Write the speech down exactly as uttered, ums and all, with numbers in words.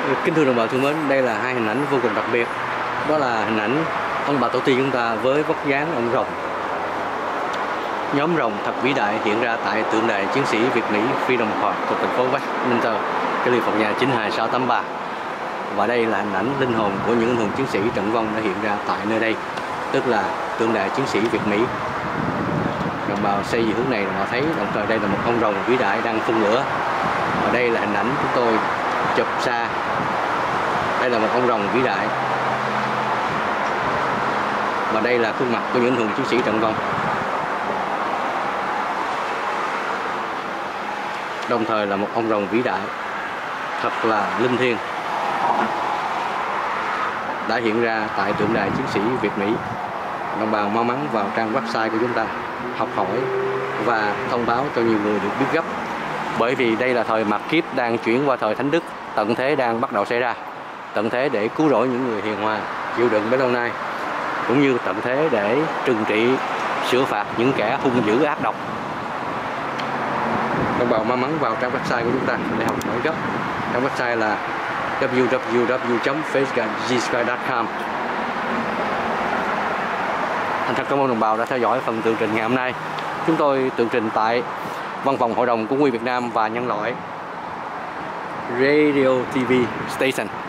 Kính thưa đồng bào thân mến, đây là hai hình ảnh vô cùng đặc biệt. Đó là hình ảnh ông bà tổ tiên chúng ta với vóc dáng ông rồng. Nhóm rồng thật vĩ đại hiện ra tại tượng đài chiến sĩ Việt Mỹ Freedom Park thuộc thành phố Westminster, California chín hai sáu tám ba. Và đây là hình ảnh linh hồn của những anh hùng chiến sĩ trận vong đã hiện ra tại nơi đây, tức là tượng đài chiến sĩ Việt Mỹ. Đồng bào xây về hướng này họ thấy đồng thời đây là một ông rồng vĩ đại đang phun lửa. Và đây là hình ảnh chúng tôi chụp xa. Đây là một ông rồng vĩ đại. Và đây là khuôn mặt của những anh hùng chiến sĩ trận vong. Đồng thời là một ông rồng vĩ đại, thật là linh thiêng, đã hiện ra tại tượng đài chiến sĩ Việt Mỹ. Đồng bào mau mắn vào trang website của chúng ta học hỏi và thông báo cho nhiều người được biết gấp, bởi vì đây là thời mạt kiếp đang chuyển qua thời thánh đức, tận thế đang bắt đầu xảy ra, tận thế để cứu rỗi những người hiền hòa chịu đựng bấy lâu nay, cũng như tận thế để trừng trị, sửa phạt những kẻ hung dữ ác độc. Đồng bào may mắn vào trang website của chúng ta để học hỏi gấp. Trang website là w w w chấm face g sky chấm com. Thành thật cảm ơn đồng bào đã theo dõi phần tường trình ngày hôm nay. Chúng tôi tường trình tại Văn phòng Hội đồng Quân quy Việt Nam và Nhân loại Radio ti vi Station.